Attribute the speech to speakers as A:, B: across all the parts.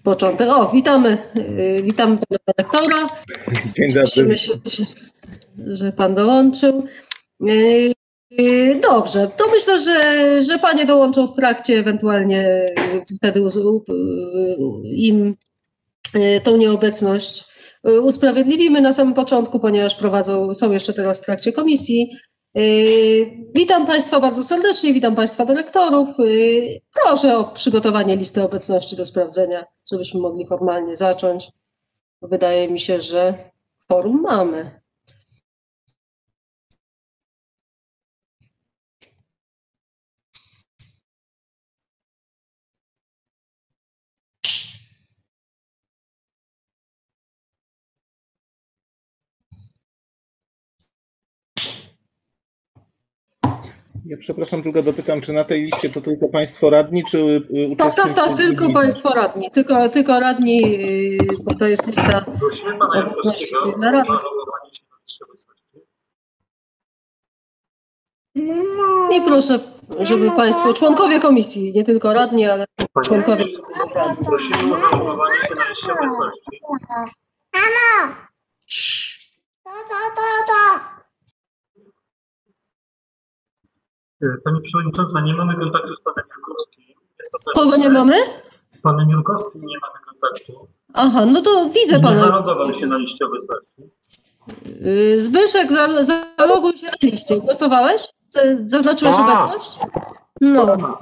A: początek. O, witamy pana dyrektora.
B: Dzień dobry.
A: Cieszymy się, że pan dołączył. Dobrze, to myślę, że panie dołączą w trakcie, ewentualnie wtedy im tą nieobecność usprawiedliwimy na samym początku, ponieważ są jeszcze teraz w trakcie komisji. Witam państwa bardzo serdecznie, witam państwa dyrektorów. Proszę o przygotowanie listy obecności do sprawdzenia, żebyśmy mogli formalnie zacząć. Wydaje mi się, że forum mamy.
B: Ja przepraszam, tylko dopytam, czy na tej liście to tylko państwo radni, czy uczestnicy?
A: Tak, tylko państwo radni. Tylko radni, bo to jest lista obecności dla radnych. I proszę, żeby państwo, członkowie komisji, nie tylko radni, ale członkowie komisji radni.
C: Prosimy o zalogowanie się na liście obecności. Pani Przewodnicząca, nie mamy kontaktu z panem Jurkowskim.
A: Kogo nie mamy?
C: Z panem Jurkowskim nie mamy kontaktu.
A: Aha, no to widzę pana.
C: Nie zalogował się na liście obecności.
A: Zbyszek, zaloguj się na liście. Głosowałeś? Zaznaczyłeś obecność? No.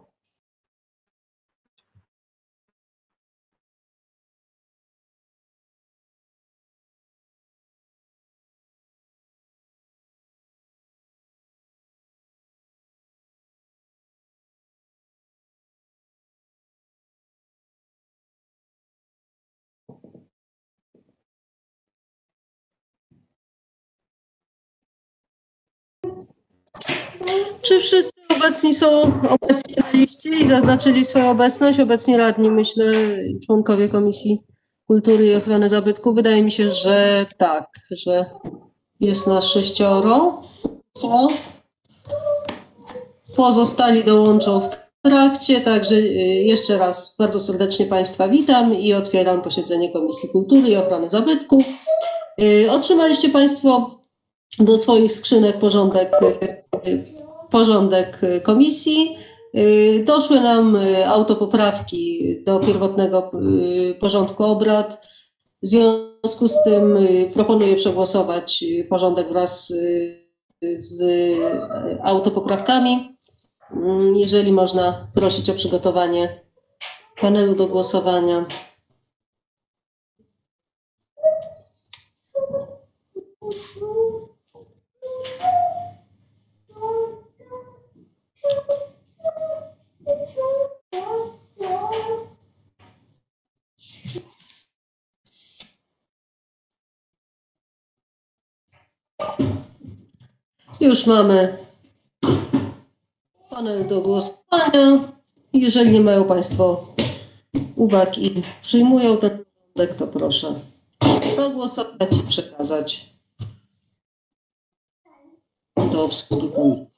A: Czy wszyscy obecni są obecni na liście i zaznaczyli swoją obecność? Obecni radni, myślę, członkowie Komisji Kultury i Ochrony Zabytków. Wydaje mi się, że tak, że jest nas 6. Co? Pozostali dołączą w trakcie, także jeszcze raz bardzo serdecznie państwa witam i otwieram posiedzenie Komisji Kultury i Ochrony Zabytków. Otrzymaliście państwo do swoich skrzynek porządek komisji. Doszły nam autopoprawki do pierwotnego porządku obrad. W związku z tym proponuję przegłosować porządek wraz z autopoprawkami. Jeżeli można prosić o przygotowanie panelu do głosowania. Już mamy panel do głosowania. Jeżeli nie mają państwo uwag i przyjmują ten porządek, to proszę zagłosować i przekazać do obsługi komisji.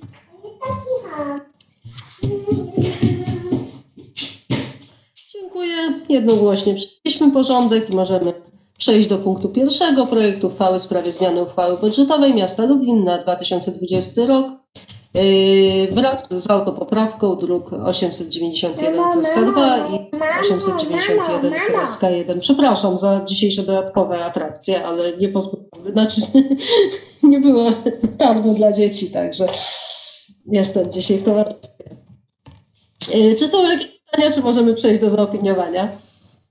A: Dziękuję. Jednogłośnie przyjęliśmy porządek i możemy przejść do punktu 1. Projektu uchwały w sprawie zmiany uchwały budżetowej Miasta Lublin na 2020 rok. Wraz z autopoprawką druk 891/2 i 891/1. Przepraszam za dzisiejsze dodatkowe atrakcje, ale nie pozwolę, nie było targu dla dzieci, także jestem dzisiaj w towarzystwie. Czy są jakieś pytania, czy możemy przejść do zaopiniowania?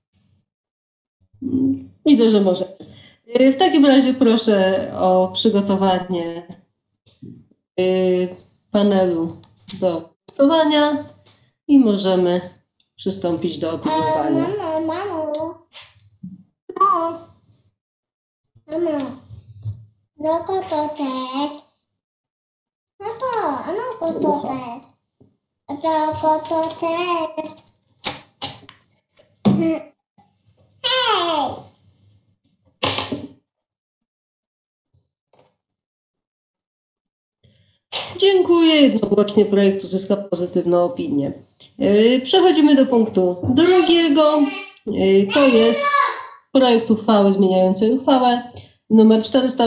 A: Widzę, że może. W takim razie proszę o przygotowanie panelu do głosowania i możemy przystąpić do opiniowania.
D: No to też. No to też. To też. Hej!
A: Dziękuję. Jednogłośnie projekt uzyskał pozytywną opinię. Przechodzimy do punktu drugiego. To jest projekt uchwały zmieniającej uchwałę nr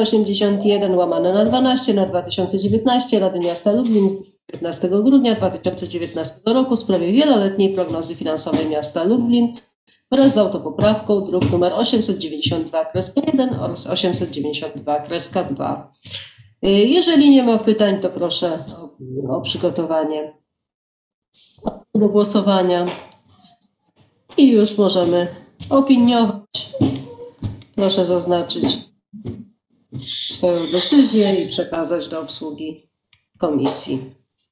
A: 481/12 na 2019 Rady Miasta Lublin z 15 grudnia 2019 roku w sprawie wieloletniej prognozy finansowej miasta Lublin wraz z autopoprawką druk nr 892/1 oraz 892/2. Jeżeli nie ma pytań, to proszę o przygotowanie do głosowania i już możemy opiniować. Proszę zaznaczyć swoją decyzję i przekazać do obsługi komisji.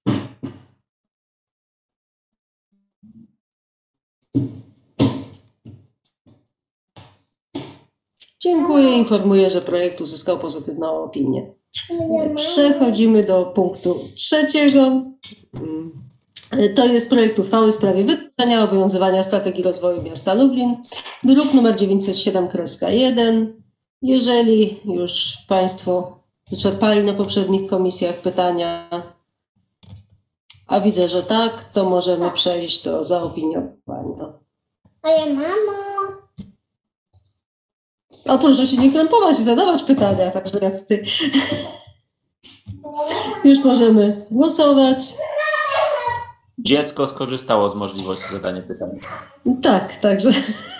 A: Dziękuję. Informuję, że projekt uzyskał pozytywną opinię. Przechodzimy do punktu trzeciego. To jest projekt uchwały w sprawie wypełnienia obowiązywania strategii rozwoju miasta Lublin, druk nr 907/1. Jeżeli już Państwo wyczerpali na poprzednich komisjach pytania, a widzę, że tak, to możemy przejść do zaopiniowania.
D: Moja mamo.
A: A proszę się nie krępować i zadawać pytania, także jak ty. Już możemy głosować.
E: Dziecko skorzystało z możliwości zadania pytań.
A: Tak, także.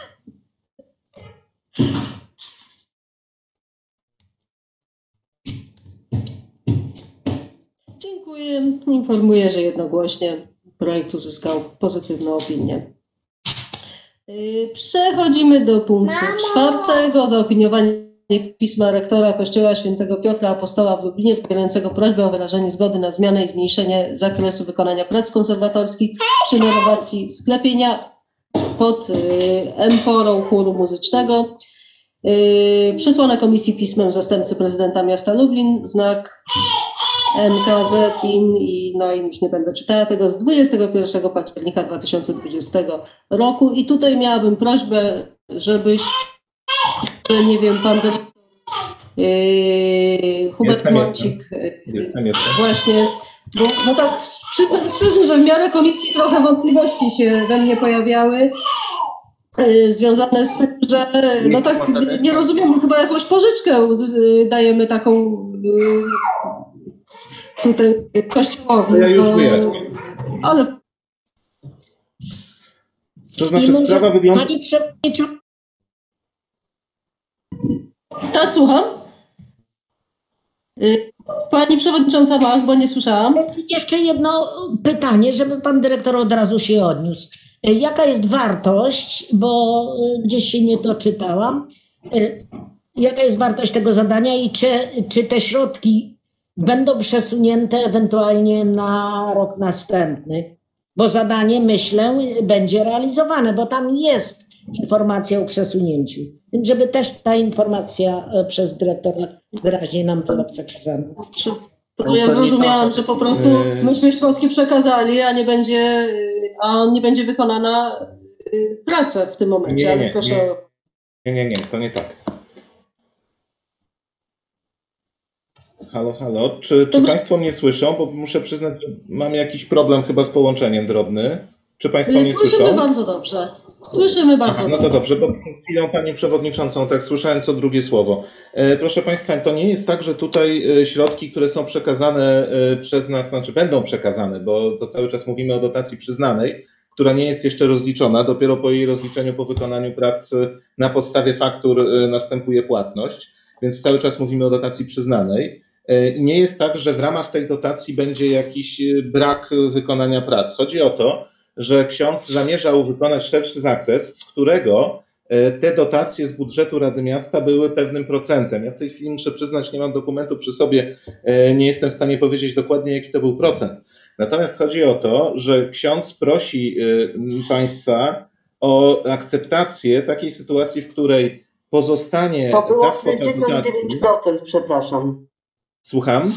A: Dziękuję. Informuję, że jednogłośnie projekt uzyskał pozytywną opinię. Przechodzimy do punktu czwartego. Zaopiniowanie pisma rektora Kościoła Świętego Piotra Apostoła w Lublinie zawierającego prośbę o wyrażenie zgody na zmianę i zmniejszenie zakresu wykonania prac konserwatorskich przy renowacji sklepienia pod emporą chóru muzycznego. Przesłane komisji pismem zastępcy prezydenta miasta Lublin, znak MKZ i już nie będę czytała tego, z 21 października 2020 roku. I tutaj miałabym prośbę, żebyś, nie wiem, pan dyrektor Hubert Mącik, właśnie, bo tak przyznam szczerze, że w miarę komisji trochę wątpliwości się we mnie pojawiały, związane z tym, że tak nie rozumiem, chyba jakąś pożyczkę dajemy taką tutaj kościołowi.
B: Ja już wyjaśnię.
A: Ale
B: To znaczy sprawa wygląda...
F: Pani przewodnicząca,
A: tak, słucham. Pani przewodnicząca Mach, bo nie słyszałam.
F: jeszcze jedno pytanie, żeby pan dyrektor od razu się odniósł. Jaka jest wartość, bo gdzieś się nie doczytałam, jaka jest wartość tego zadania i czy te środki będą przesunięte ewentualnie na rok następny? Bo zadanie, myślę, będzie realizowane, bo tam jest informacja o przesunięciu. Więc żeby też ta informacja przez dyrektora wyraźnie nam była przekazana.
A: Ja zrozumiałam, że po prostu myśmy środki przekazali, a nie będzie wykonana praca w tym momencie. Ale proszę.
B: Nie, to nie tak. Halo. Czy Państwo mnie słyszą? Bo muszę przyznać, że mam jakiś problem chyba z połączeniem drobny. Czy Państwo mnie słyszą?
A: Słyszymy bardzo dobrze.
B: No to dobrze, bo przed chwilą Panią Przewodniczącą tak słyszałem co drugie słowo. Proszę Państwa, to nie jest tak, że tutaj środki, które są przekazane przez nas, znaczy będą przekazane, bo to cały czas mówimy o dotacji przyznanej, która nie jest jeszcze rozliczona. Dopiero po jej rozliczeniu, po wykonaniu prac na podstawie faktur następuje płatność, więc cały czas mówimy o dotacji przyznanej. Nie jest tak, że w ramach tej dotacji będzie jakiś brak wykonania prac. Chodzi o to, że ksiądz zamierzał wykonać szerszy zakres, z którego te dotacje z budżetu Rady Miasta były pewnym procentem. Ja w tej chwili muszę przyznać, nie mam dokumentu przy sobie, nie jestem w stanie powiedzieć dokładnie, jaki to był procent. Natomiast chodzi o to, że ksiądz prosi Państwa o akceptację takiej sytuacji, w której pozostanie
G: to było
B: ta kwota dotacji.
G: 69%, przepraszam.
B: Słucham?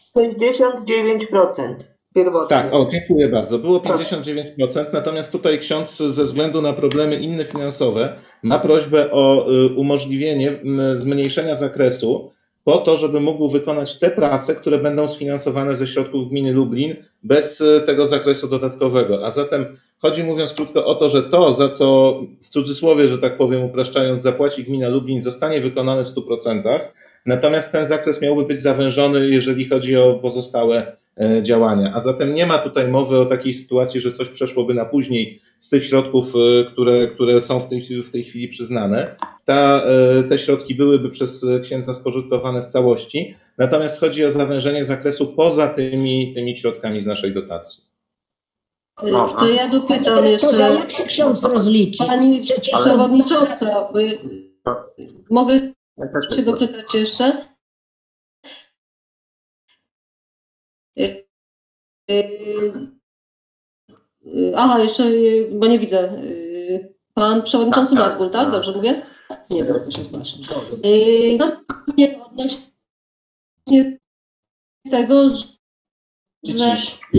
G: 69% pierwotnie.
B: Tak, dziękuję bardzo. Było 59%, natomiast tutaj ksiądz ze względu na problemy inne finansowe ma prośbę o umożliwienie zmniejszenia zakresu po to, żeby mógł wykonać te prace, które będą sfinansowane ze środków gminy Lublin bez tego zakresu dodatkowego. A zatem chodzi, mówiąc krótko, o to, że to, za co w cudzysłowie, że tak powiem, upraszczając, zapłaci gmina Lublin, zostanie wykonane w 100%, natomiast ten zakres miałby być zawężony, jeżeli chodzi o pozostałe działania. A zatem nie ma tutaj mowy o takiej sytuacji, że coś przeszłoby na później z tych środków, które są w tej chwili przyznane. Te środki byłyby przez księdza spożytkowane w całości, natomiast chodzi o zawężenie zakresu poza tymi środkami z naszej dotacji.
A: To ja dopytam jeszcze.
F: Jak się ksiądz rozliczy?
A: Pani przewodnicząca, mogę się dopytać jeszcze? Aha, jeszcze, bo nie widzę. Pan przewodniczący Margul, tak? Dobrze mówię? Nie wiem, to się zgłaszam. No, nie odnośnie tego, że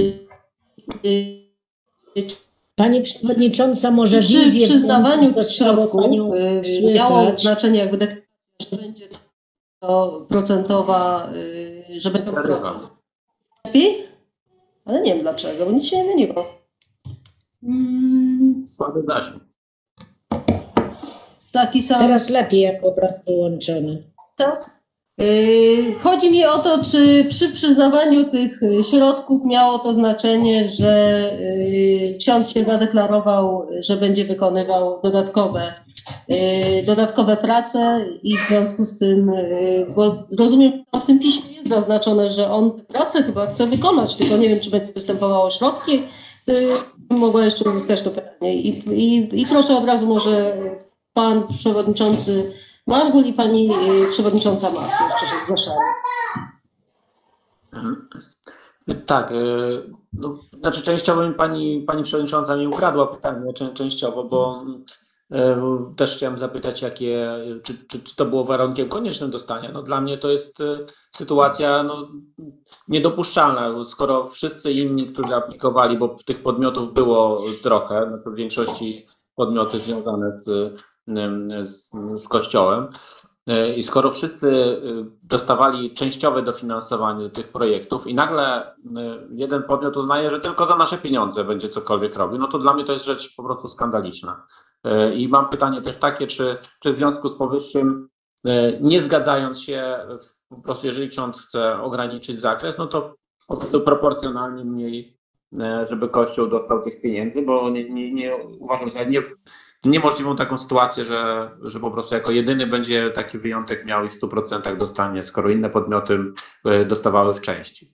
F: Pani przewodnicząca, może
A: przy
F: wizję
A: przyznawaniu tych
F: dostało
A: środków
F: panią
A: miało
F: słychać.
A: znaczenie jakby deklaracja, że będzie to procentowa, że będzie to procent. Lepiej? Ale nie wiem dlaczego, bo nic się nie zmieniło.
E: Słaby zasięg.
A: Taki sam.
F: Teraz lepiej, jak obraz połączony.
A: Tak. Chodzi mi o to, czy przy przyznawaniu tych środków miało to znaczenie, że ksiądz się zadeklarował, że będzie wykonywał dodatkowe prace i w związku z tym, bo rozumiem, że w tym piśmie jest zaznaczone, że on pracę chyba chce wykonać, tylko nie wiem, czy będzie występowało środki. Mogła jeszcze uzyskać to pytanie. I proszę od razu może pan przewodniczący Margul i pani przewodnicząca Mark jeszcze się zgłaszają.
E: Tak, no, znaczy częściowo pani przewodnicząca mi ukradła pytanie, częściowo, bo też chciałem zapytać, czy to było warunkiem koniecznym dostania. No, dla mnie to jest sytuacja niedopuszczalna, skoro wszyscy inni, którzy aplikowali, bo tych podmiotów było trochę, no to w większości podmioty związane z Kościołem, i skoro wszyscy dostawali częściowe dofinansowanie do tych projektów i nagle jeden podmiot uznaje, że tylko za nasze pieniądze będzie cokolwiek robił, no to dla mnie to jest rzecz po prostu skandaliczna. I mam pytanie też takie, czy w związku z powyższym, nie zgadzając się, po prostu jeżeli ksiądz chce ograniczyć zakres, no to po prostu proporcjonalnie mniej, żeby Kościół dostał tych pieniędzy, bo nie uważam za niemożliwą taką sytuację, że po prostu jako jedyny będzie taki wyjątek miał i w 100% dostanie, skoro inne podmioty dostawały w części.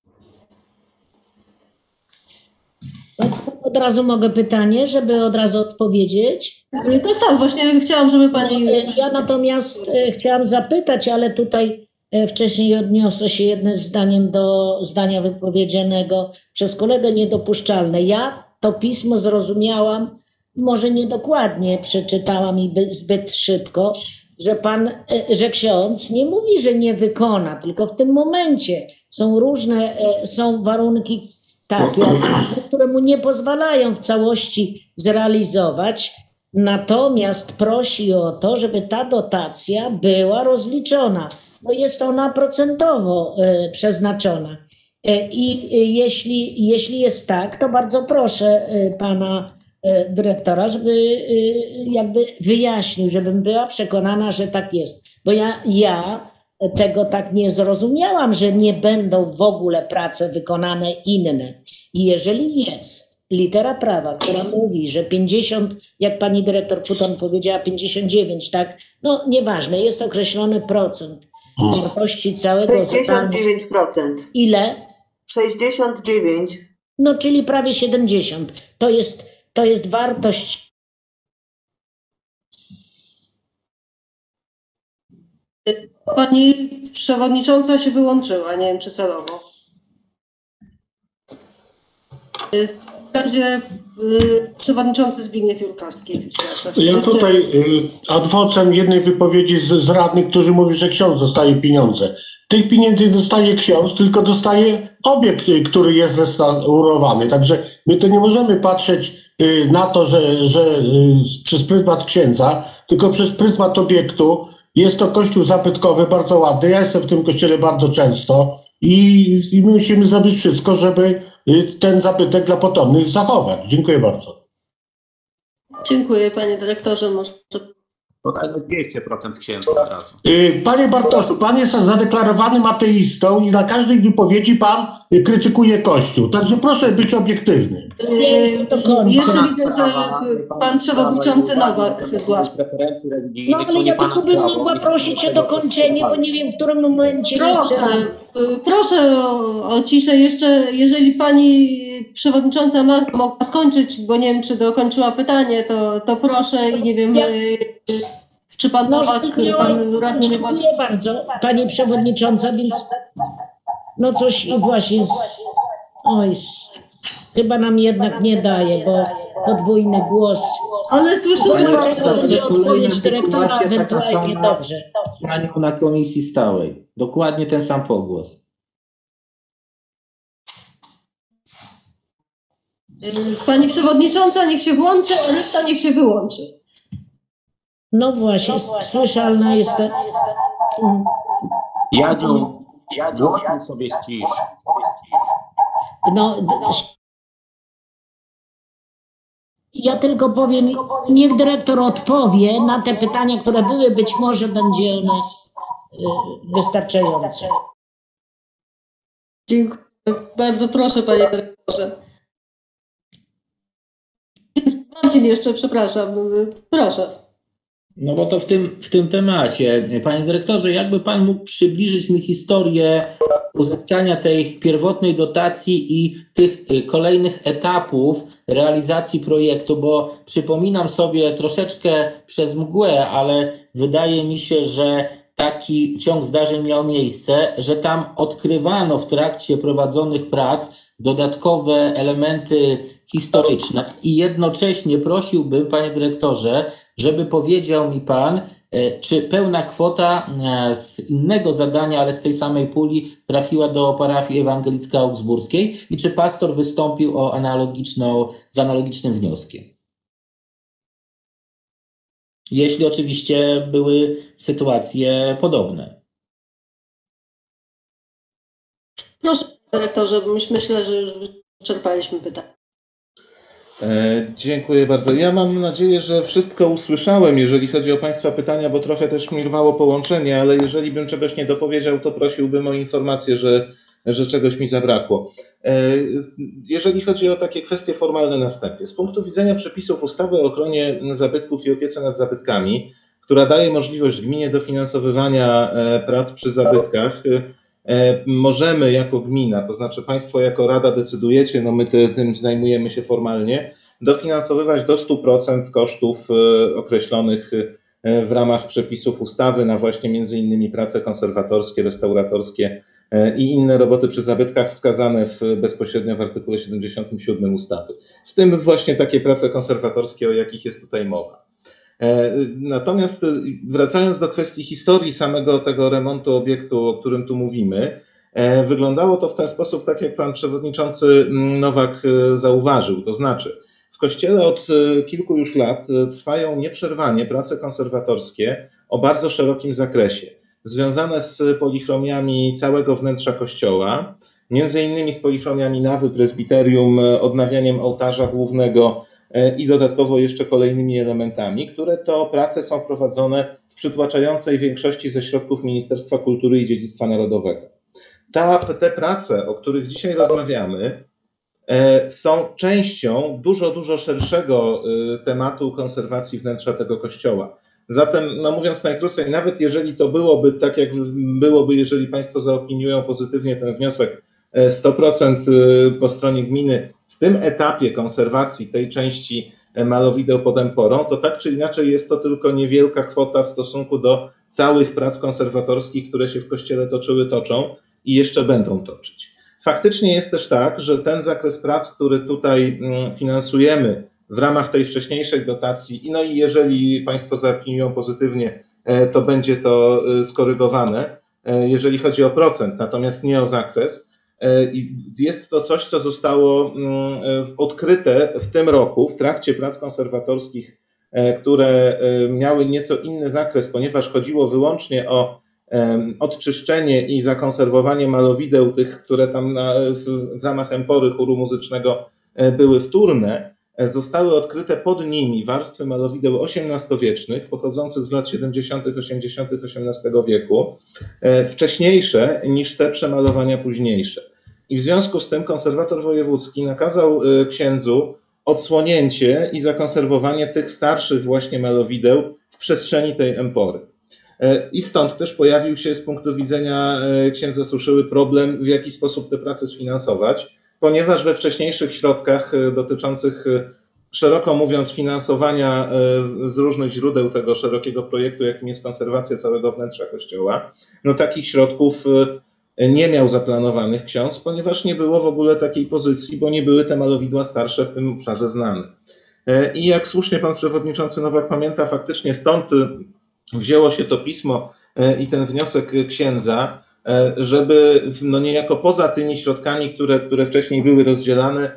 F: Od razu mogę pytanie, żeby od razu odpowiedzieć.
A: Tak, właśnie chciałam, żeby pani...
F: Ja natomiast chciałam zapytać, ale tutaj wcześniej odniosę się jednym zdaniem do zdania wypowiedzianego przez kolegę niedopuszczalne. Ja to pismo zrozumiałam, może niedokładnie przeczytałam i zbyt szybko, że ksiądz nie mówi, że nie wykona, tylko w tym momencie są warunki takie, które mu nie pozwalają w całości zrealizować. Natomiast prosi o to, żeby ta dotacja była rozliczona, bo jest ona procentowo przeznaczona. I jeśli jest tak, to bardzo proszę pana dyrektora, żeby jakby wyjaśnił, żebym była przekonana, że tak jest. Bo ja tego tak nie zrozumiałam, że nie będą w ogóle prace wykonane inne. I jeżeli jest litera prawa, która mówi, że 50, jak pani dyrektor Puton powiedziała, 59, tak? No nieważne, jest określony procent wartości całego zadania.
G: 69%.
F: Ile?
G: 69.
F: No czyli prawie 70. To jest wartość.
A: Pani przewodnicząca się wyłączyła, nie wiem czy celowo. W razie przewodniczący Zbigniew Jurkowski.
H: Ja tutaj ad vocem jednej wypowiedzi z radnych, którzy mówi, że ksiądz dostaje pieniądze. Tych pieniędzy nie dostaje ksiądz, tylko dostaje obiekt, który jest restaurowany. Także my to nie możemy patrzeć na to, że przez pryzmat księdza, tylko przez pryzmat obiektu, Jest to kościół zabytkowy, bardzo ładny. Ja jestem w tym kościele bardzo często i my musimy zrobić wszystko, żeby ten zabytek dla potomnych zachować. Dziękuję bardzo.
A: Dziękuję, panie dyrektorze. Może...
E: Dodajmy 200% księdza od razu.
H: Panie Bartoszu, pan jest zadeklarowanym ateistą i na każdej wypowiedzi pan krytykuje Kościół. Także proszę być obiektywny.
A: Jeszcze widzę, że pan przewodniczący Nowak zgłasza.
F: No ale ja tylko bym mogła prosić o dokończenie, bo nie wiem, w którym momencie...
A: Proszę o ciszę jeszcze, jeżeli pani przewodnicząca Marta mogła skończyć, bo nie wiem, czy dokończyła pytanie, to proszę i nie wiem, czy pan Nowak, pan radny Nowak...
F: Dziękuję bardzo, pani przewodnicząca, więc no coś i właśnie... Oj, chyba nam jednak nie daje, bo podwójny głos...
A: Ale słyszymy...
F: Odpowiedź dyrektora ewentualnie dobrze.
I: Z panią na komisji stałej. Dokładnie ten sam pogłos.
A: Pani przewodnicząca niech się włączy, a reszta niech się wyłączy.
F: No właśnie, słyszalna jest...
E: Jadziu, głośnik sobie ścisz.
F: No, ja tylko powiem, niech dyrektor odpowie na te pytania, które były, być może będzie one wystarczające.
A: Dziękuję. Bardzo proszę, panie dyrektorze. Marcin jeszcze, przepraszam. Proszę.
I: No bo to w tym temacie. Panie dyrektorze, jakby pan mógł przybliżyć mi historię uzyskania tej pierwotnej dotacji i tych kolejnych etapów realizacji projektu, bo przypominam sobie troszeczkę przez mgłę, ale wydaje mi się, że taki ciąg zdarzeń miał miejsce, że tam odkrywano w trakcie prowadzonych prac dodatkowe elementy historyczne i jednocześnie prosiłbym, panie dyrektorze, żeby powiedział mi pan, czy pełna kwota z innego zadania, ale z tej samej puli trafiła do parafii ewangelicko-augsburskiej i czy pastor wystąpił z analogicznym wnioskiem? Jeśli oczywiście były sytuacje podobne.
A: Proszę, dyrektorze, myślę, że już wyczerpaliśmy pytania.
B: Dziękuję bardzo. Ja mam nadzieję, że wszystko usłyszałem, jeżeli chodzi o państwa pytania, bo trochę też mi rwało połączenie, ale jeżeli bym czegoś nie dopowiedział, to prosiłbym o informację, że czegoś mi zabrakło. Jeżeli chodzi o takie kwestie formalne na wstępie, z punktu widzenia przepisów ustawy o ochronie zabytków i opiece nad zabytkami, która daje możliwość gminie dofinansowywania prac przy zabytkach, możemy jako gmina, to znaczy państwo jako rada decydujecie, no my tym zajmujemy się formalnie, dofinansowywać do 100% kosztów określonych w ramach przepisów ustawy na właśnie między innymi prace konserwatorskie, restauratorskie i inne roboty przy zabytkach wskazane bezpośrednio w artykule 77 ustawy. W tym właśnie takie prace konserwatorskie, o jakich jest tutaj mowa. Natomiast wracając do kwestii historii samego tego remontu obiektu, o którym tu mówimy, wyglądało to w ten sposób, tak jak pan przewodniczący Nowak zauważył, to znaczy w kościele od kilku już lat trwają nieprzerwanie prace konserwatorskie o bardzo szerokim zakresie, związane z polichromiami całego wnętrza kościoła, między innymi z polichromiami nawy, prezbiterium, odnawianiem ołtarza głównego i dodatkowo jeszcze kolejnymi elementami, które to prace są prowadzone w przytłaczającej większości ze środków Ministerstwa Kultury i Dziedzictwa Narodowego. Te prace, o których dzisiaj rozmawiamy, są częścią dużo szerszego tematu konserwacji wnętrza tego kościoła. Zatem, no mówiąc najkrócej, nawet jeżeli to byłoby tak, jak byłoby, jeżeli państwo zaopiniują pozytywnie ten wniosek, 100% po stronie gminy w tym etapie konserwacji tej części malowideł pod Emporą, to tak czy inaczej jest to tylko niewielka kwota w stosunku do całych prac konserwatorskich, które się w kościele toczą i jeszcze będą toczyć. Faktycznie jest też tak, że ten zakres prac, który tutaj finansujemy w ramach tej wcześniejszej dotacji, no i jeżeli państwo zaopiniują pozytywnie, to będzie to skorygowane, jeżeli chodzi o procent, natomiast nie o zakres. Jest to coś, co zostało odkryte w tym roku w trakcie prac konserwatorskich które miały nieco inny zakres, ponieważ chodziło wyłącznie o odczyszczenie i zakonserwowanie malowideł tych, które tam w ramach empory chóru muzycznego były wtórne, zostały odkryte pod nimi warstwy malowideł XVIII-wiecznych, pochodzących z lat 70., 80. XVIII wieku, wcześniejsze niż te przemalowania późniejsze. I w związku z tym konserwator wojewódzki nakazał księdzu odsłonięcie i zakonserwowanie tych starszych właśnie malowideł w przestrzeni tej empory. I stąd też pojawił się z punktu widzenia księdza Suszyły problem, w jaki sposób te prace sfinansować, ponieważ we wcześniejszych środkach dotyczących, szeroko mówiąc, finansowania z różnych źródeł tego szerokiego projektu, jakim jest konserwacja całego wnętrza kościoła, no takich środków nie miał zaplanowanych ksiądz, ponieważ nie było w ogóle takiej pozycji, bo nie były te malowidła starsze w tym obszarze znane. I jak słusznie pan przewodniczący Nowak pamięta, faktycznie stąd wzięło się to pismo i ten wniosek księdza, żeby no niejako poza tymi środkami, które wcześniej były rozdzielane,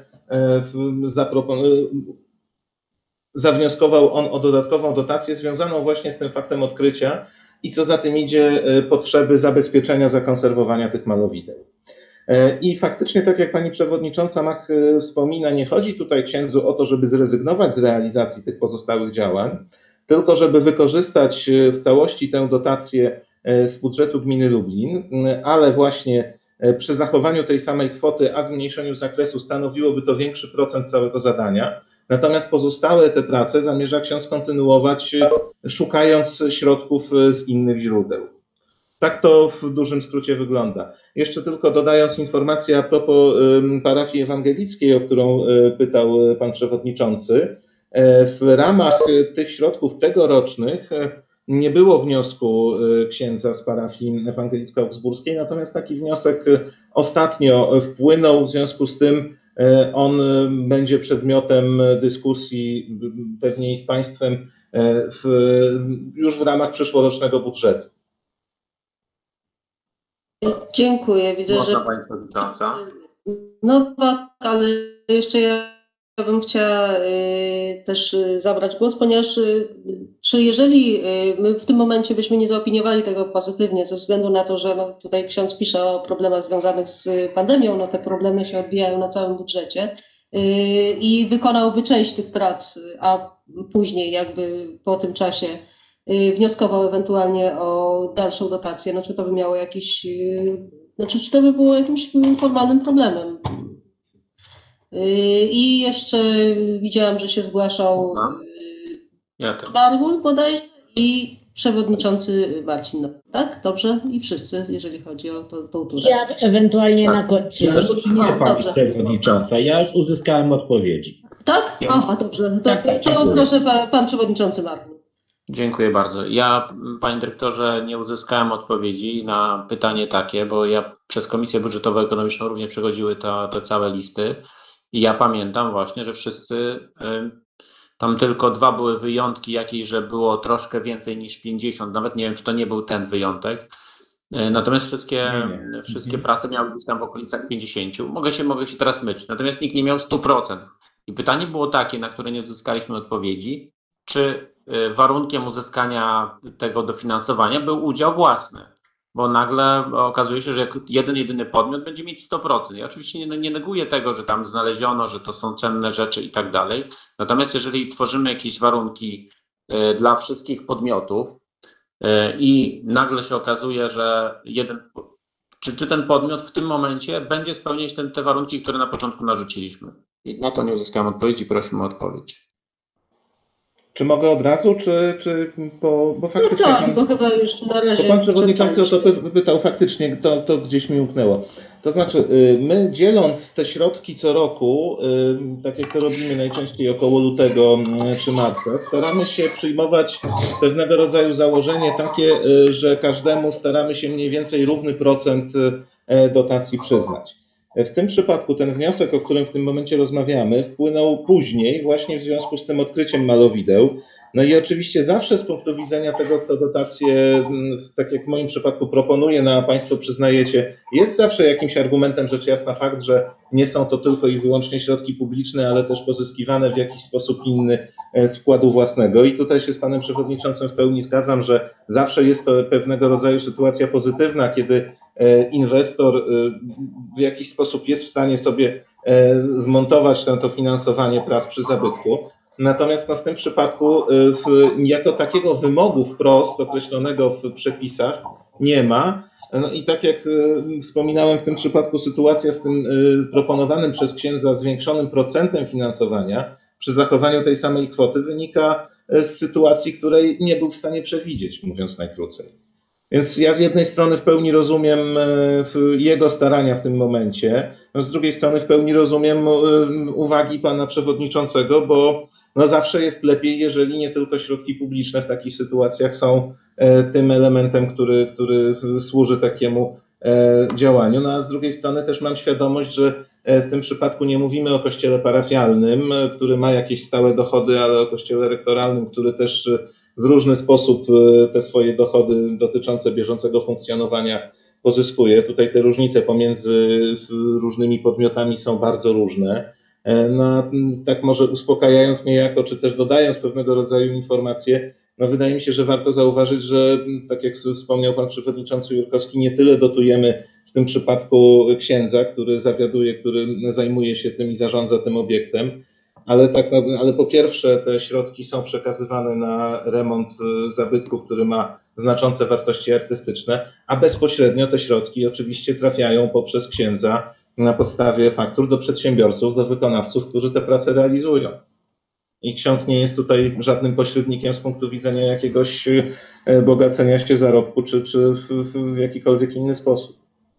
B: zawnioskował on o dodatkową dotację związaną właśnie z tym faktem odkrycia i co za tym idzie potrzeby zabezpieczenia, zakonserwowania tych malowideł. I faktycznie, tak jak pani przewodnicząca Mach wspomina, nie chodzi tutaj księdzu o to, żeby zrezygnować z realizacji tych pozostałych działań, tylko żeby wykorzystać w całości tę dotację z budżetu gminy Lublin, ale właśnie przy zachowaniu tej samej kwoty, a zmniejszeniu zakresu stanowiłoby to większy procent całego zadania. Natomiast pozostałe te prace zamierza ksiądz kontynuować, szukając środków z innych źródeł. Tak to w dużym skrócie wygląda. Jeszcze tylko dodając informację a propos parafii ewangelickiej, o którą pytał pan przewodniczący. W ramach tych środków tegorocznych nie było wniosku księdza z parafii ewangelicko-augsburskiej, natomiast taki wniosek ostatnio wpłynął, w związku z tym on będzie przedmiotem dyskusji pewnie i z państwem już w ramach przyszłorocznego budżetu.
A: Dziękuję. Widzę,
E: Można
A: że
E: pani przewodnicząca.
A: no tak, ale jeszcze ja bym chciała też zabrać głos, ponieważ czy jeżeli my w tym momencie byśmy nie zaopiniowali tego pozytywnie, ze względu na to, że no tutaj ksiądz pisze o problemach związanych z pandemią, no te problemy się odbijają na całym budżecie i wykonałby część tych prac, a później jakby po tym czasie wnioskował ewentualnie o dalszą dotację, no czy to by miało jakiś, znaczy czy to by było jakimś formalnym problemem. I jeszcze widziałam, że się zgłaszał Bargul bodajże i przewodniczący Marcin, tak? Dobrze? I wszyscy, jeżeli chodzi o półtora.
F: Ja ewentualnie na końcu.
I: Nie pani przewodnicząca, ja już uzyskałem odpowiedzi.
A: Tak? Aha, dobrze. To proszę pan przewodniczący Marcin.
E: Dziękuję bardzo. Ja, panie dyrektorze, nie uzyskałem odpowiedzi na pytanie takie, bo ja przez Komisję Budżetowo-Ekonomiczną również przechodziły te całe listy i ja pamiętam właśnie, że wszyscy, tam tylko 2 były wyjątki jakieś, że było troszkę więcej niż 50, nawet nie wiem, czy to nie był ten wyjątek. Natomiast wszystkie prace miały być tam w okolicach 50. Mogę się teraz mylić, natomiast nikt nie miał 100%. I pytanie było takie, na które nie uzyskaliśmy odpowiedzi, czy warunkiem uzyskania tego dofinansowania był udział własny, bo nagle okazuje się, że jedyny podmiot będzie mieć 100%. Ja oczywiście nie neguję tego, że tam znaleziono, że to są cenne rzeczy i tak dalej, natomiast jeżeli tworzymy jakieś warunki dla wszystkich podmiotów i nagle się okazuje, że czy ten podmiot w tym momencie będzie spełniać te warunki, które na początku narzuciliśmy? I na to nie uzyskałem odpowiedzi, prosimy o odpowiedź.
B: Czy mogę od razu, czy bo faktycznie...
A: No tak, bo chyba już na razie...
B: Bo pan przewodniczący o to pytał, faktycznie to gdzieś mi umknęło. To znaczy, my dzieląc te środki co roku, tak jak to robimy najczęściej około lutego czy marca, staramy się przyjmować pewnego rodzaju założenie takie, że każdemu staramy się mniej więcej równy procent dotacji przyznać. W tym przypadku ten wniosek, o którym w tym momencie rozmawiamy, wpłynął później właśnie w związku z tym odkryciem malowideł. No i oczywiście zawsze z punktu widzenia tego, kto dotacje, tak jak w moim przypadku proponuje, no a Państwo przyznajecie, jest zawsze jakimś argumentem rzecz jasna fakt, że nie są to tylko i wyłącznie środki publiczne, ale też pozyskiwane w jakiś sposób inny z wkładu własnego. I tutaj się z Panem Przewodniczącym w pełni zgadzam, że zawsze jest to pewnego rodzaju sytuacja pozytywna, kiedy inwestor w jakiś sposób jest w stanie sobie zmontować to finansowanie prac przy zabytku. Natomiast w tym przypadku jako takiego wymogu wprost określonego w przepisach nie ma. No i tak jak wspominałem, w tym przypadku sytuacja z tym proponowanym przez księdza zwiększonym procentem finansowania przy zachowaniu tej samej kwoty wynika z sytuacji, której nie był w stanie przewidzieć, mówiąc najkrócej. Więc ja z jednej strony w pełni rozumiem jego starania w tym momencie, no z drugiej strony w pełni rozumiem uwagi pana przewodniczącego, bo no zawsze jest lepiej, jeżeli nie tylko środki publiczne w takich sytuacjach są tym elementem, który służy takiemu działaniu. No a z drugiej strony też mam świadomość, że w tym przypadku nie mówimy o kościele parafialnym, który ma jakieś stałe dochody, ale o kościele rektoralnym, który też w różny sposób te swoje dochody dotyczące bieżącego funkcjonowania pozyskuje. Tutaj te różnice pomiędzy różnymi podmiotami są bardzo różne. No, tak może uspokajając niejako, czy też dodając pewnego rodzaju informacje, no wydaje mi się, że warto zauważyć, że tak jak wspomniał pan przewodniczący Jurkowski, nie tyle dotujemy w tym przypadku księdza, który zawiaduje, który zajmuje się tym i zarządza tym obiektem, ale po pierwsze te środki są przekazywane na remont zabytku, który ma znaczące wartości artystyczne, a bezpośrednio te środki oczywiście trafiają poprzez księdza na podstawie faktur do przedsiębiorców, do wykonawców, którzy te prace realizują. I ksiądz nie jest tutaj żadnym pośrednikiem z punktu widzenia jakiegoś bogacenia się zarobku, czy w jakikolwiek inny sposób.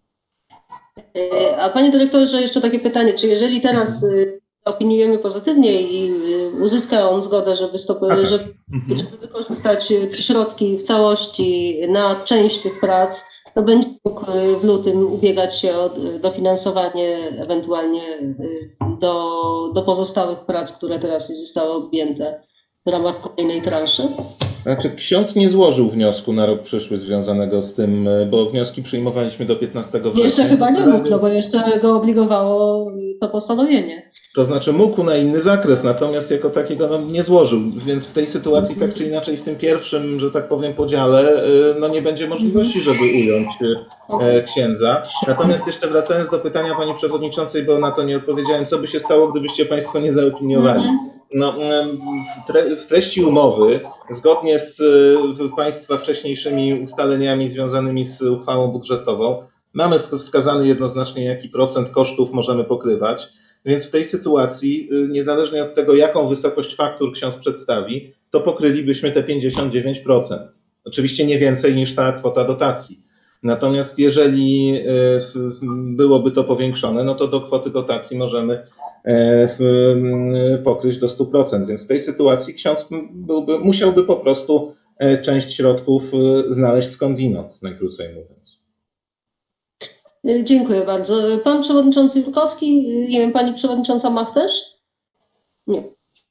A: A panie dyrektorze, jeszcze takie pytanie, czy jeżeli teraz opiniujemy pozytywnie i uzyska on zgodę, żeby wykorzystać te środki w całości na część tych prac, to będzie mógł w lutym ubiegać się o dofinansowanie ewentualnie do pozostałych prac, które teraz zostały objęte w ramach kolejnej transzy?
B: Znaczy, ksiądz nie złożył wniosku na rok przyszły związanego z tym, bo wnioski przyjmowaliśmy do 15 września.
A: Jeszcze chyba nie mógł, no bo jeszcze go obligowało to postanowienie.
B: To znaczy mógł na inny zakres, natomiast jako takiego nie złożył, więc w tej sytuacji tak czy inaczej w tym pierwszym, że tak powiem, podziale nie będzie możliwości, żeby ująć księdza. Natomiast jeszcze wracając do pytania pani przewodniczącej, bo na to nie odpowiedziałem, co by się stało, gdybyście państwo nie zaopiniowali. No, w treści umowy, zgodnie z państwa wcześniejszymi ustaleniami związanymi z uchwałą budżetową, mamy wskazany jednoznacznie, jaki procent kosztów możemy pokrywać. Więc w tej sytuacji, niezależnie od tego, jaką wysokość faktur ksiądz przedstawi, to pokrylibyśmy te 59%. Oczywiście nie więcej niż ta kwota dotacji. Natomiast jeżeli byłoby to powiększone, no to do kwoty dotacji możemy pokryć do 100%. Więc w tej sytuacji ksiądz musiałby po prostu część środków znaleźć skądinąd, najkrócej mówiąc.
A: Dziękuję bardzo. Pan przewodniczący Jurkowski, nie wiem, pani przewodnicząca Mach też? Nie.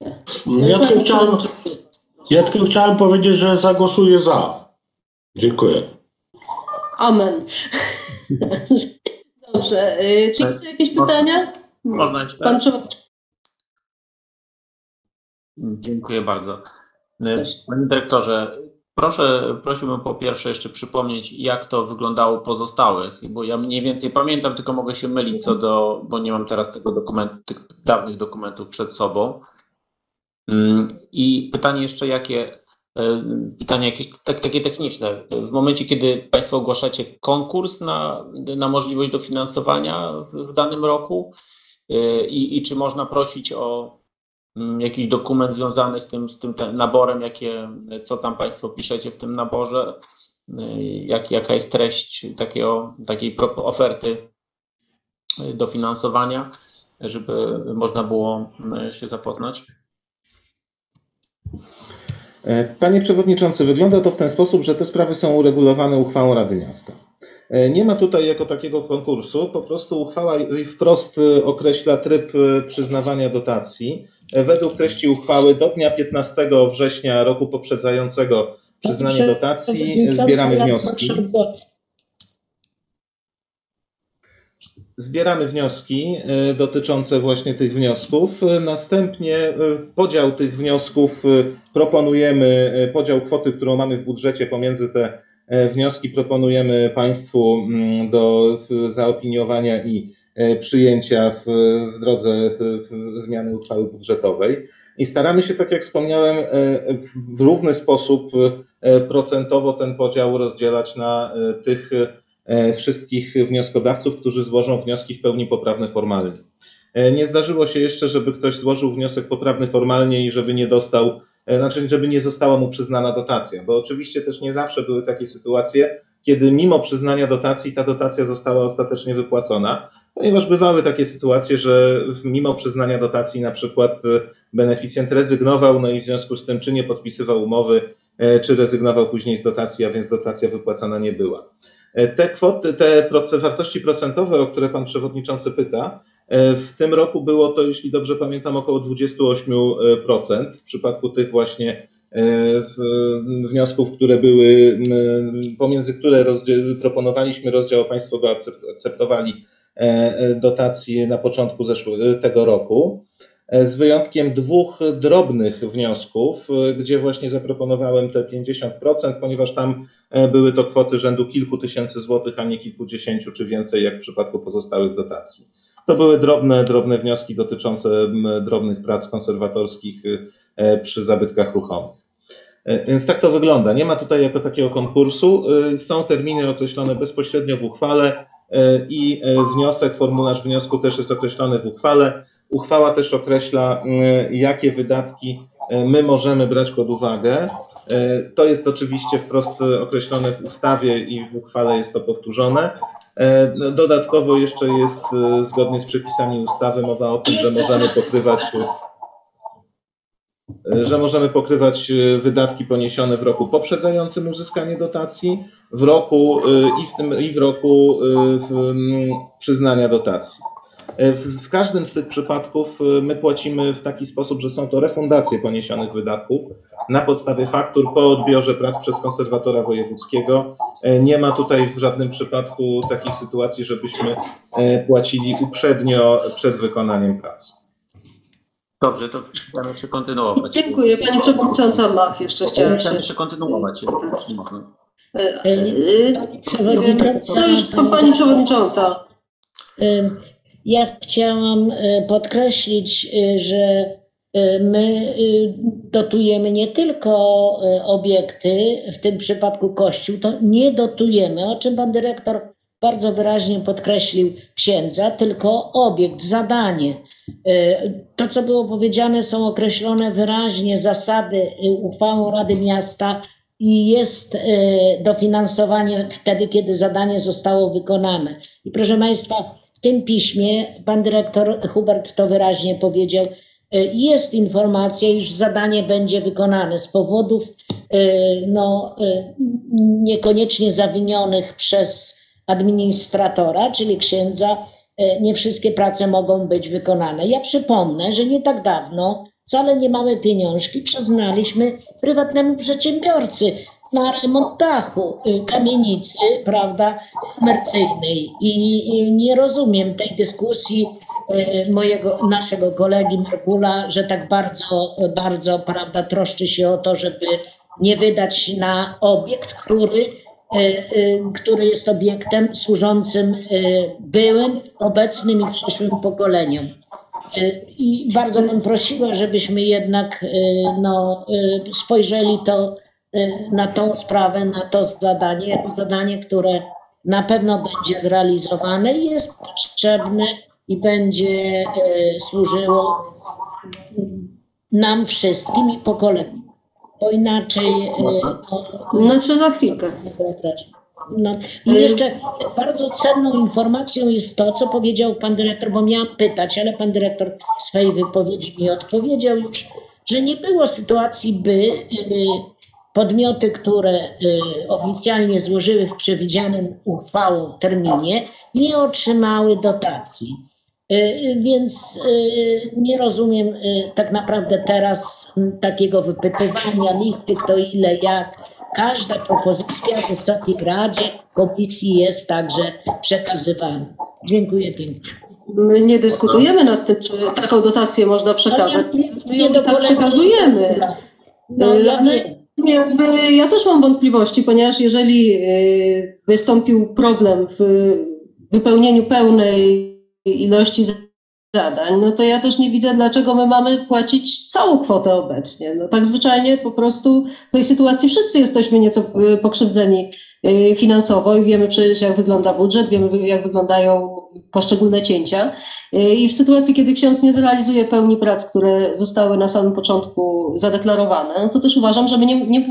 H: Ja tylko chciałem powiedzieć, że zagłosuję za. Dziękuję.
A: Amen. Dobrze. Czy jeszcze jakieś pytania?
E: Można jeszcze?
A: Pan przewodniczący.
E: Dziękuję bardzo. Panie dyrektorze, prosiłbym po pierwsze jeszcze przypomnieć, jak to wyglądało pozostałych, bo ja mniej więcej pamiętam, tylko mogę się mylić bo nie mam teraz tych dawnych dokumentów przed sobą. I pytanie jeszcze pytanie jakieś takie techniczne. W momencie, kiedy państwo ogłaszacie konkurs na możliwość dofinansowania w danym roku i czy można prosić o jakiś dokument związany z tym naborem, co tam państwo piszecie w tym naborze, jaka jest treść takiej oferty dofinansowania, żeby można było się zapoznać?
B: Panie Przewodniczący, wygląda to w ten sposób, że te sprawy są uregulowane uchwałą Rady Miasta. Nie ma tutaj jako takiego konkursu, po prostu uchwała wprost określa tryb przyznawania dotacji. Według treści uchwały do dnia 15 września roku poprzedzającego przyznanie dotacji zbieramy wnioski. Zbieramy wnioski dotyczące właśnie tych wniosków. Następnie podział tych wniosków proponujemy, podział kwoty, którą mamy w budżecie pomiędzy te wnioski proponujemy Państwu do zaopiniowania i przyjęcia w drodze zmiany uchwały budżetowej. I staramy się, tak jak wspomniałem, w równy sposób procentowo ten podział rozdzielać na tych wszystkich wnioskodawców, którzy złożą wnioski w pełni poprawne formalnie. Nie zdarzyło się jeszcze, żeby ktoś złożył wniosek poprawny formalnie i żeby nie dostał, znaczy żeby nie została mu przyznana dotacja, bo oczywiście też nie zawsze były takie sytuacje, kiedy mimo przyznania dotacji ta dotacja została ostatecznie wypłacona, ponieważ bywały takie sytuacje, że mimo przyznania dotacji na przykład beneficjent rezygnował, no i w związku z tym czy nie podpisywał umowy, czy rezygnował później z dotacji, a więc dotacja wypłacana nie była. Te kwoty, te wartości procentowe, o które Pan Przewodniczący pyta, w tym roku było to, jeśli dobrze pamiętam, około 28% w przypadku tych właśnie wniosków, które były, pomiędzy które proponowaliśmy rozdział, a Państwo go akceptowali, dotacji na początku tego roku. Z wyjątkiem 2 drobnych wniosków, gdzie właśnie zaproponowałem te 50%, ponieważ tam były to kwoty rzędu kilku tysięcy złotych, a nie kilkudziesięciu czy więcej, jak w przypadku pozostałych dotacji. To były drobne wnioski dotyczące drobnych prac konserwatorskich przy zabytkach ruchomych. Więc tak to wygląda. Nie ma tutaj jako takiego konkursu. Są terminy określone bezpośrednio w uchwale i wniosek, formularz wniosku też jest określony w uchwale. Uchwała też określa, jakie wydatki my możemy brać pod uwagę. To jest oczywiście wprost określone w ustawie i w uchwale jest to powtórzone. Dodatkowo jeszcze jest zgodnie z przepisami ustawy mowa o tym, że możemy pokrywać wydatki poniesione w roku poprzedzającym uzyskanie dotacji, w roku i w roku przyznania dotacji. W każdym z tych przypadków my płacimy w taki sposób, że są to refundacje poniesionych wydatków na podstawie faktur po odbiorze prac przez konserwatora wojewódzkiego. Nie ma tutaj w żadnym przypadku takich sytuacji, żebyśmy płacili uprzednio przed wykonaniem prac.
E: Dobrze, to chciałem jeszcze kontynuować.
A: Dziękuję. Pani Przewodnicząca Mach jeszcze chciała się...
E: jeszcze kontynuować.
A: To już Pani Przewodnicząca.
F: Ja chciałam podkreślić, że my dotujemy nie tylko obiekty, w tym przypadku kościół, to nie dotujemy, o czym pan dyrektor bardzo wyraźnie podkreślił księdza, tylko obiekt, zadanie. To, co było powiedziane, są określone wyraźnie zasady uchwałą Rady Miasta i jest dofinansowanie wtedy, kiedy zadanie zostało wykonane. I proszę Państwa, w tym piśmie pan dyrektor Hubert to wyraźnie powiedział, jest informacja, iż zadanie będzie wykonane z powodów niekoniecznie zawinionych przez administratora, czyli księdza. Nie wszystkie prace mogą być wykonane. Ja przypomnę, że nie tak dawno wcale nie małe pieniążki przyznaliśmy prywatnemu przedsiębiorcy na remont dachu kamienicy, prawda, komercyjnej. I nie rozumiem tej dyskusji naszego kolegi Markula, że tak bardzo, prawda, troszczy się o to, żeby nie wydać na obiekt, który jest obiektem służącym byłym, obecnym i przyszłym pokoleniom. I bardzo bym prosiła, żebyśmy jednak spojrzeli na tą sprawę, na to zadanie, jako zadanie, które na pewno będzie zrealizowane i jest potrzebne i będzie służyło nam wszystkim i pokoleniom. Bo inaczej...
A: Znaczy za chwilkę.
F: I jeszcze bardzo cenną informacją jest to, co powiedział pan dyrektor, bo miałam pytać, ale pan dyrektor w swojej wypowiedzi mi odpowiedział już, że nie było sytuacji, by podmioty, które oficjalnie złożyły w przewidzianym uchwałą terminie, nie otrzymały dotacji. Więc nie rozumiem tak naprawdę teraz takiego wypytywania listy, kto ile, jak. Każda propozycja w Wysokiej Radzie, komisji jest także przekazywana. Dziękuję pięknie.
A: My nie dyskutujemy nad tym, czy taką dotację można przekazać. My ją tak przekazujemy.
F: No, ja
A: Ja też mam wątpliwości, ponieważ jeżeli wystąpił problem w wypełnieniu pełnej ilości zadań, no to ja też nie widzę, dlaczego my mamy płacić całą kwotę obecnie. No tak zwyczajnie po prostu w tej sytuacji wszyscy jesteśmy nieco pokrzywdzeni finansowo i wiemy przecież, jak wygląda budżet, wiemy, jak wyglądają poszczególne cięcia. I w sytuacji, kiedy ksiądz nie zrealizuje pełni prac, które zostały na samym początku zadeklarowane, no to też uważam, że my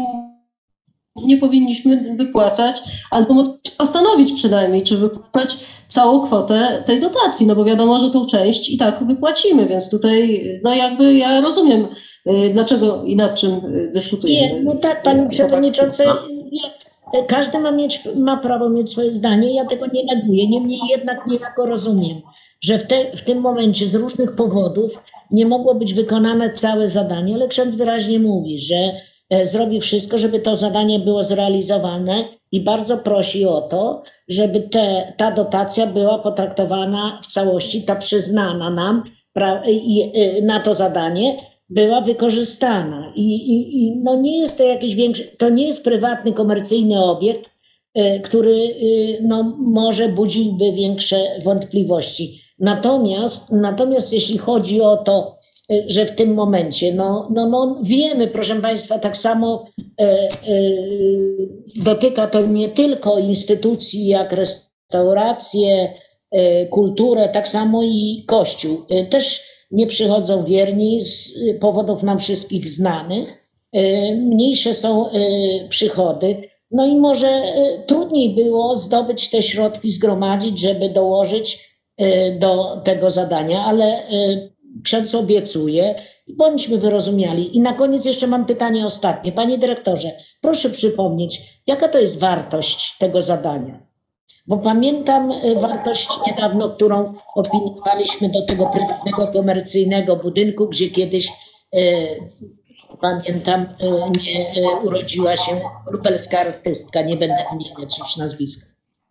A: nie powinniśmy wypłacać, albo zastanowić przynajmniej, czy wypłacać całą kwotę tej dotacji, no bo wiadomo, że tą część i tak wypłacimy, więc tutaj no jakby ja rozumiem, dlaczego i nad czym dyskutujemy.
F: Nie, no tak, Pani Przewodnicząca, każdy ma prawo mieć swoje zdanie, ja tego nie neguję, niemniej jednak niejako rozumiem, że w tym momencie z różnych powodów nie mogło być wykonane całe zadanie, ale ksiądz wyraźnie mówi, że zrobi wszystko, żeby to zadanie było zrealizowane i bardzo prosi o to, żeby ta dotacja była potraktowana w całości, ta przyznana nam na to zadanie była wykorzystana. I no nie jest to jakiś większy, to nie jest prywatny, komercyjny obiekt, który no, może budziłby większe wątpliwości. Natomiast jeśli chodzi o to, że w tym momencie, no wiemy, proszę Państwa, tak samo dotyka to nie tylko instytucji jak restauracje, kulturę, tak samo i Kościół. Też nie przychodzą wierni z powodów nam wszystkich znanych, mniejsze są przychody, no i może trudniej było zdobyć te środki, zgromadzić, żeby dołożyć do tego zadania, ale ksiądz obiecuje, bądźmy wyrozumiali. I na koniec jeszcze mam pytanie ostatnie. Panie dyrektorze, proszę przypomnieć, jaka to jest wartość tego zadania? Bo pamiętam wartość niedawno, którą opiniowaliśmy do tego prywatnego, komercyjnego budynku, gdzie kiedyś, pamiętam, nie urodziła się lubelska artystka, nie będę wymieniać już nazwiska.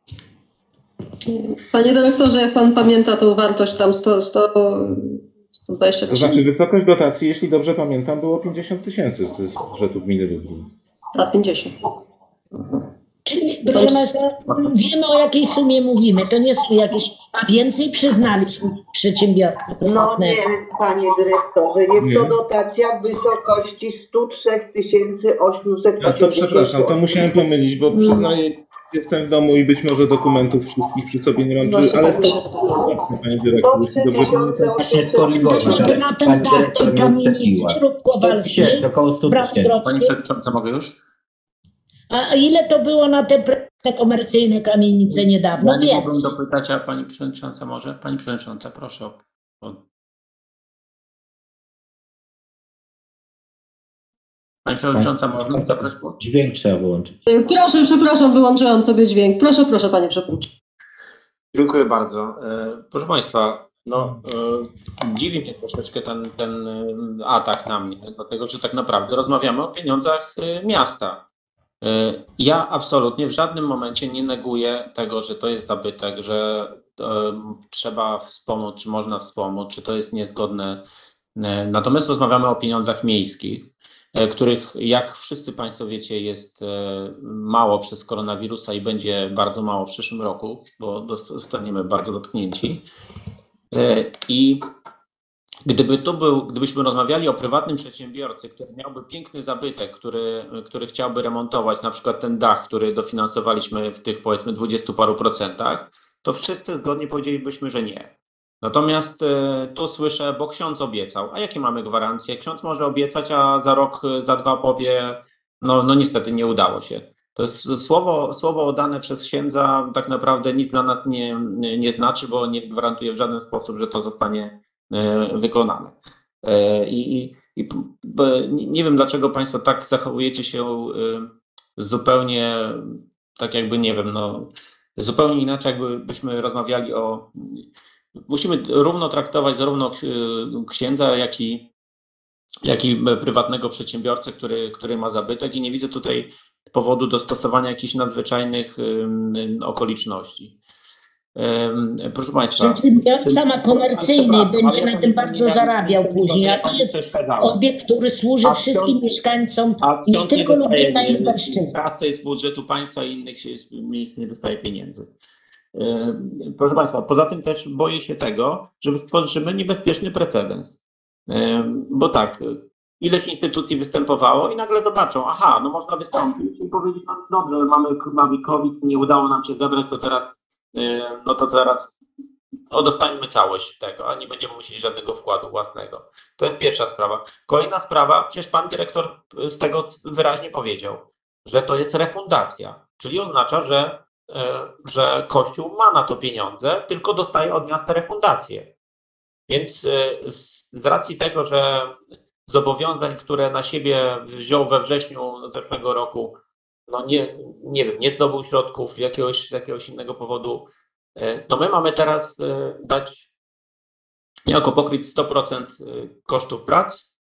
A: Panie dyrektorze, jak pan pamięta tą wartość tam 120 000?
B: To znaczy wysokość dotacji, jeśli dobrze pamiętam, było 50 000 z budżetu gminy Lublin.
A: A 50.
F: Czyli, proszę Państwa, wiemy, o jakiej sumie mówimy. To nie są jakieś, a więcej przyznaliśmy przedsiębiorcy.
G: No nie, panie dyrektorze, jest to dotacja w wysokości 103 880.
B: No to przepraszam, to musiałem pomylić, bo przyznaję, jestem w domu i być może dokumentów wszystkich przy sobie nie mam, ale pani dyrektor, dobrze pamiętam.
I: Właśnie skorygować, ale pani dyrektor nie uprzedziła. 100 000, około 100 000.
E: Pani przewodnicząca, mogę już?
F: A ile to było na te komercyjne kamienice niedawno?
E: Ja nie mogłem dopytać, a pani przewodnicząca może? Pani przewodnicząca, proszę Pani przewodnicząca, można zabrać głos?
I: Dźwięk trzeba wyłączyć.
A: Proszę, przepraszam, wyłączyłam sobie dźwięk. Proszę, panie przewodniczący.
E: Dziękuję bardzo. Proszę Państwa, dziwi mnie troszeczkę ten atak na mnie, dlatego że tak naprawdę rozmawiamy o pieniądzach miasta. Ja absolutnie w żadnym momencie nie neguję tego, że to jest zabytek, że trzeba wspomóc, czy można wspomóc, czy to jest niezgodne. Natomiast rozmawiamy o pieniądzach miejskich, których, jak wszyscy Państwo wiecie, jest mało przez koronawirusa i będzie bardzo mało w przyszłym roku, bo zostaniemy bardzo dotknięci. I gdybyśmy rozmawiali o prywatnym przedsiębiorcy, który miałby piękny zabytek, który chciałby remontować, na przykład ten dach, który dofinansowaliśmy w tych powiedzmy 20 paru procentach, to wszyscy zgodnie powiedzielibyśmy, że nie. Natomiast tu słyszę, bo ksiądz obiecał. A jakie mamy gwarancje? Ksiądz może obiecać, a za rok, za dwa powie, no niestety nie udało się. To jest słowo dane przez księdza tak naprawdę nic dla nas nie znaczy, bo nie gwarantuje w żaden sposób, że to zostanie wykonane. I Nie wiem, dlaczego Państwo tak zachowujecie się zupełnie, tak jakby, nie wiem, no, zupełnie inaczej, jakbyśmy rozmawiali o... Musimy równo traktować zarówno księdza, jak i prywatnego przedsiębiorcę, który ma zabytek, i nie widzę tutaj powodu do stosowania jakichś nadzwyczajnych okoliczności. Proszę Państwa.
F: Przedsiębiorca ma komercyjny i będzie na tym bardzo zarabiał później, a to jest obiekt, który służy wszystkim mieszkańcom, nie tylko Lublina i Lubelszczyzny.
E: Pracy z budżetu państwa i innych miejsc nie dostaje pieniędzy. Proszę Państwa, poza tym też boję się tego, że stworzymy niebezpieczny precedens. Bo tak, ileś instytucji występowało i nagle zobaczą, aha, no można wystąpić i powiedzieć, no dobrze, mamy COVID, nie udało nam się zebrać, to teraz dostaniemy całość tego, a nie będziemy musieli żadnego wkładu własnego. To jest pierwsza sprawa. Kolejna sprawa, przecież pan dyrektor z tego wyraźnie powiedział, że to jest refundacja, czyli oznacza, że Kościół ma na to pieniądze, tylko dostaje od miasta refundację. Więc z racji tego, że zobowiązań, które na siebie wziął we wrześniu zeszłego roku, no nie wiem, nie zdobył środków z jakiegoś innego powodu, to my mamy teraz dać, niejako pokryć 100% kosztów prac.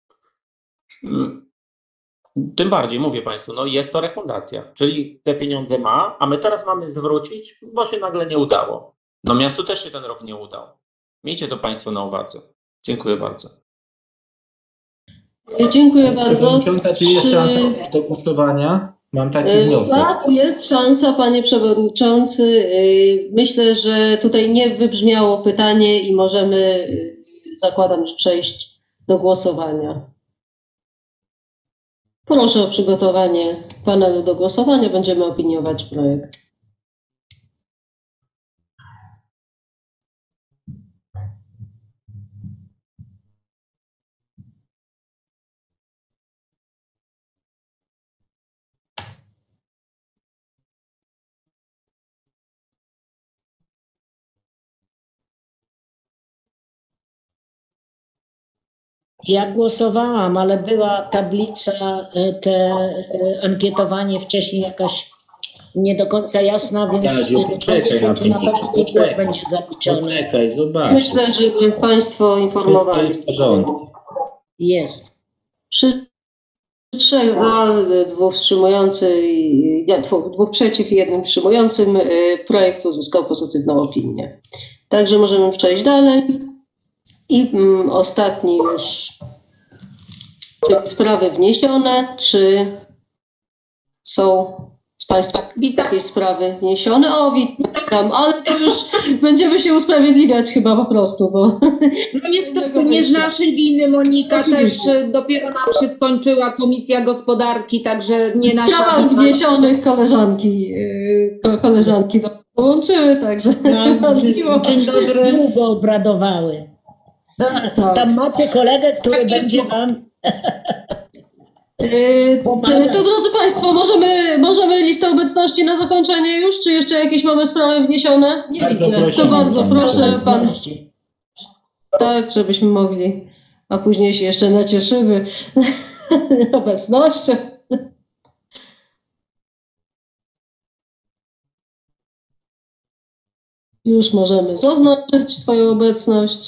E: Tym bardziej, mówię Państwu, no jest to refundacja, czyli te pieniądze ma, a my teraz mamy zwrócić, bo się nagle nie udało. No miastu też się ten rok nie udał. Miejcie to Państwo na uwadze. Dziękuję bardzo.
A: Dziękuję bardzo.
I: Czy jest szansa do głosowania? Mam taki wniosek.
A: Tak, jest szansa, panie przewodniczący. Myślę, że tutaj nie wybrzmiało pytanie i możemy, zakładam, już przejść do głosowania. Proszę o przygotowanie panelu do głosowania. Będziemy opiniować projekt.
F: Ja głosowałam, ale była tablica, ankietowanie wcześniej jakaś nie do końca jasna, więc czy na pewno mój głos będzie zaliczony.
I: Poczekaj, zobacz.
A: Myślę, że Państwo informowali.
I: Wszystko jest w porządku.
F: Jest.
A: Przy 3 za, 2 wstrzymujących, 2 przeciw i 1 wstrzymującym projekt uzyskał pozytywną opinię. Także możemy przejść dalej. I ostatni już, czy sprawy wniesione, czy są z Państwa jakieś sprawy wniesione? O, witam, ale to już będziemy się usprawiedliwiać chyba po prostu, bo...
J: No niestety nie z naszej winy, Monika,
A: Oczywiście.
J: też dopiero nam się skończyła Komisja Gospodarki, także nie nasza
A: Sprawach
J: wina.
A: wniesionych koleżanki dołączyły, także bardzo miło.
F: Dzień dobry. Długo obradowały.
A: Tak.
F: Tam macie kolegę, który będzie wam...
A: To drodzy Państwo, możemy listę obecności na zakończenie już, czy jeszcze jakieś mamy sprawy wniesione? Nie
I: Bardzo
A: widzę.
I: prosimy,
A: To bardzo proszę Pan.
F: Obecności.
A: Tak, żebyśmy mogli, a później się jeszcze nacieszymy obecnością. Już możemy zaznaczyć swoją obecność.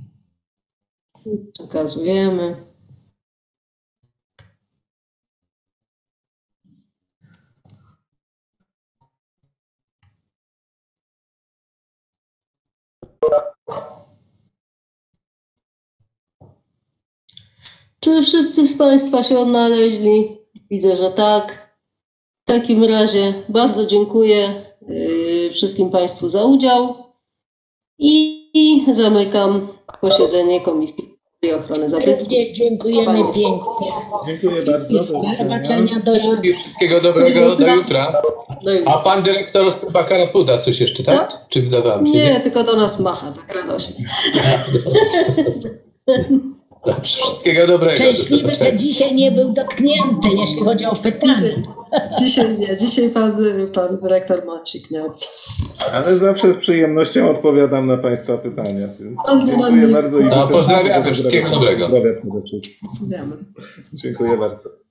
A: Przekazujemy. Czy wszyscy z Państwa się odnaleźli? Widzę, że tak. W takim razie bardzo dziękuję wszystkim Państwu za udział i zamykam posiedzenie Komisji Ochrony Zabytków.
F: Również dziękujemy pięknie.
B: Dziękuję bardzo.
F: Do zobaczenia do jutra.
K: I wszystkiego dobrego do jutra. A pan dyrektor chyba Karapuda coś jeszcze, tak?
A: Tak?
K: Czy wydawałem się?
A: Nie, tylko do nas macha, tak radośnie.
K: Wszystkiego dobrego.
F: Szczęśliwy, że dzisiaj nie był dotknięty, jeśli chodzi o pytanie.
A: Dzisiaj nie, dzisiaj pan dyrektor Mącik miał.
B: Ale zawsze z przyjemnością odpowiadam na Państwa pytania. Więc dziękuję bardzo. I
K: pozdrawiamy, wszystkiego dobrego.
B: Pozdrawiamy. Dziękuję bardzo.